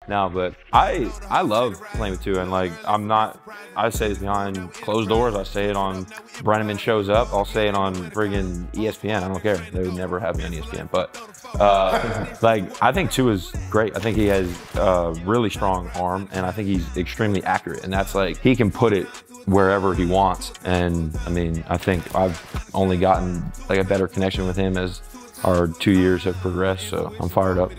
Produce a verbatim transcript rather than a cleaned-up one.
No, but I I love playing with Tua, and like I'm not. I say this behind closed doors. I say it on Breneman shows up. I'll say it on friggin' E S P N. I don't care. They would never have me on E S P N. But uh, like I think Tua's great. I think he has a really strong arm, and I think he's extremely accurate. And that's like he can put it wherever he wants. And I mean, I think I've only gotten like a better connection with him as our two years have progressed. So I'm fired up.